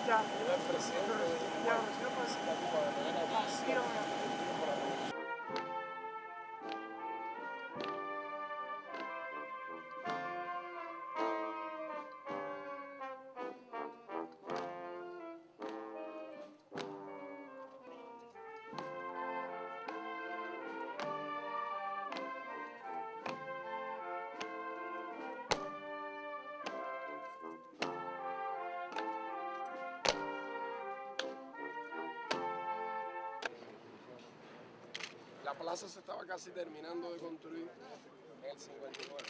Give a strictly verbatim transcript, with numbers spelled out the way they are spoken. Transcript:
Ya. Era el presidente de Ya, la Cuba de manera oficial. La plaza se estaba casi terminando de construir en el cincuenta y nueve.